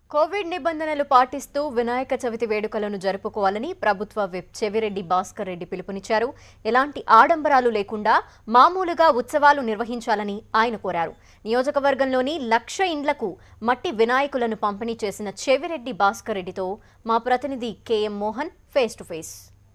Covid నిబంధనలు పాటిస్తూ వినాయక చవితి వేడుకలను జరుపుకోవాలని ప్రభుత్వ విప్ చెవిరెడ్డి భాస్కర్ రెడ్డి పిలుపునిచ్చారు. ఎలాంటి ఆడంబరాలు లేకుండా మామూలుగా ఉత్సవాలు నిర్వహించాలని ఆయన కోరారు. నియోజకవర్గంలోని 1,00,000 ఇండ్లకు మట్టి వినాయకులను పంపిణీ చేసిన చెవిరెడ్డి భాస్కర్ రెడ్డితో మా ప్రతినిధి K M Mohan face to face.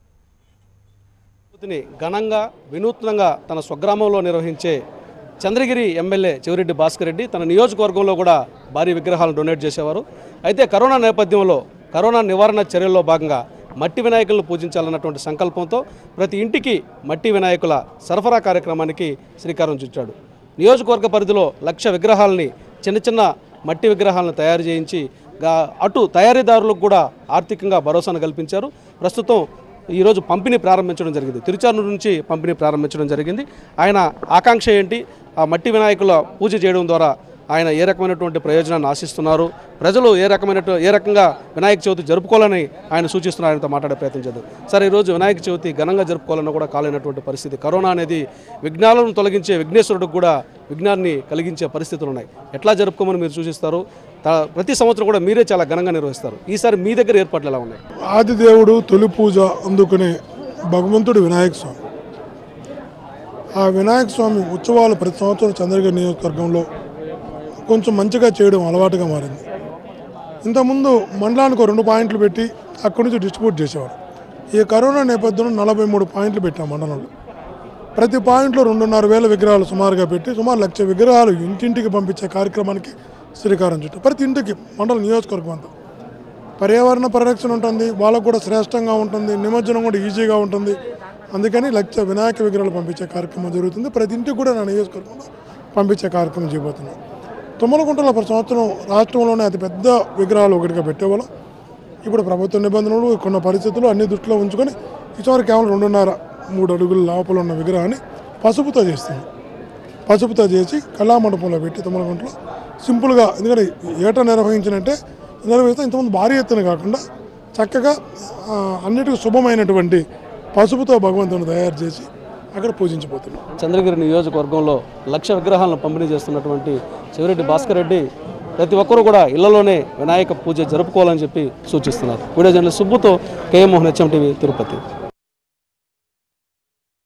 ఘనంగా వినూత్నంగా తన స్వగ్రామంలో నిర్వహించే చంద్రగిరి ఎమ్మెల్యే చెవిరెడ్డి భాస్కర్ రెడ్డి తన నియోజకవర్గంలో కూడా భారీ విగ్రహాలను డొనేట్ చేసేవారు. అయితే కరోనా నేపథ్యంలో కరోనా నివారణ చర్యల్లో భాగంగా మట్టి వినాయకులను పూజించాలన్నటువంటి సంకల్పంతో ప్రతి ఇంటికి మట్టి వినాయకుల సరఫరా కార్యక్రమానికి శ్రీకారం చుట్టాడు. నియోజకవర్గ పరిధిలో 1,00,000 విగ్రహాలని చిన్న చిన్న మట్టి విగ్రహాలను తయారు చేయించి అటు తయారీదారులకు కూడా ఆర్థికంగా భరోసాను కల్పించారు. ప్రస్తుతం ఈరోజు పంపిణీ ప్రారంభించడం జరిగింది. తిరుచానూరు నుంచి పంపిణీ ప్రారంభించడం జరిగింది. ఆయన ఆకాంక్ష ఏంటి, ఆ మట్టి వినాయకుల పూజ చేయడం ద్వారా ఆయన ఏ రకమైనటువంటి ప్రయోజనాన్ని ఆశిస్తున్నారు, ప్రజలు ఏ రకంగా వినాయక చవితి జరుపుకోవాలని ఆయన సూచిస్తున్నారు. ఆయనతో మాట్లాడే ప్రయత్నం చేద్దాం. సార్, ఈరోజు వినాయక చవితి ఘనంగా జరుపుకోవాలన్నా కూడా కాలేనటువంటి పరిస్థితి. కరోనా అనేది విఘ్నాలను తొలగించే విఘ్నేశ్వరుడికి కూడా విఘ్నాన్ని కలిగించే పరిస్థితులు ఉన్నాయి. ఎట్లా జరుపుకోమని మీరు సూచిస్తారు? ప్రతి సంవత్సరం కూడా మీరే చాలా ఘనంగా నిర్వహిస్తారు. ఈసారి మీ దగ్గర ఏర్పాట్లు ఎలా ఉన్నాయి? ఆదిదేవుడు తొలి పూజ అందుకునే భగవంతుడు వినాయక స్వామి. ఆ వినాయక స్వామి ఉత్సవాలు ప్రతి సంవత్సరం చంద్రగిరి నియోజకవర్గంలో కొంచెం మంచిగా చేయడం అలవాటుగా మారింది. ఇంతకుముందు మండలానికి 2 పాయింట్లు పెట్టి అక్కడి నుంచి డిస్ట్రిబ్యూట్ చేసేవాడు. ఈ కరోనా నేపథ్యంలో 43 పాయింట్లు పెట్టాం మండలంలో. ప్రతి పాయింట్లో 2,500 విగ్రహాలు సుమారుగా పెట్టి సుమారు 1,00,000 విగ్రహాలు ఇంటింటికి పంపించే కార్యక్రమానికి శ్రీకారం చుట్టాం. ప్రతి ఇంటికి మండల నియోజకవర్గం అంతా పర్యావరణ పరిరక్షణ ఉంటుంది, వాళ్ళకు కూడా శ్రేష్టంగా ఉంటుంది, నిమజ్జనం కూడా ఈజీగా ఉంటుంది. అందుకని 1,00,000 వినాయక విగ్రహాలు పంపించే కార్యక్రమం జరుగుతుంది. ప్రతి ఇంటికి కూడా నా నియోజకవర్గంలో పంపించే కార్యక్రమం చేయబోతున్నాం. తుమ్మలగుంటలో ప్రతి సంవత్సరం రాష్ట్రంలోనే అతిపెద్ద విగ్రహాలు ఒకటిగా పెట్టేవాళ్ళం. ఇప్పుడు ప్రభుత్వ నిబంధనలు కొన్ని పరిస్థితులు అన్ని దృష్టిలో ఉంచుకొని ఈసారి కేవలం 2.5-3 అడుగుల లోపల ఉన్న విగ్రహాన్ని పసుపుతో చేస్తుంది. పసుపుతో చేసి కళామండపంలో పెట్టి తుమ్మలగుంటలో సింపుల్గా, ఎందుకంటే ఏటా నిర్వహిస్తే ఇంతకుముందు భారీ ఎత్తున కాకుండా చక్కగా అన్నిటికీ శుభమైనటువంటి పసుపుతో భగవంతుని తయారు చేసి అక్కడ పూజించబోతున్నాం. చంద్రగిరి నియోజకవర్గంలో 1,00,000 విగ్రహాలను పంపిణీ చేస్తున్నటువంటి చెవిరెడ్డి భాస్కర్ రెడ్డి ప్రతి ఒక్కరూ కూడా ఇళ్లలోనే వినాయక పూజ జరుపుకోవాలని చెప్పి సూచిస్తున్నారు. వీడియో జర్నలిస్ట్ సుబ్బుతో కేఎం మోహన్, hmtv తిరుపతి.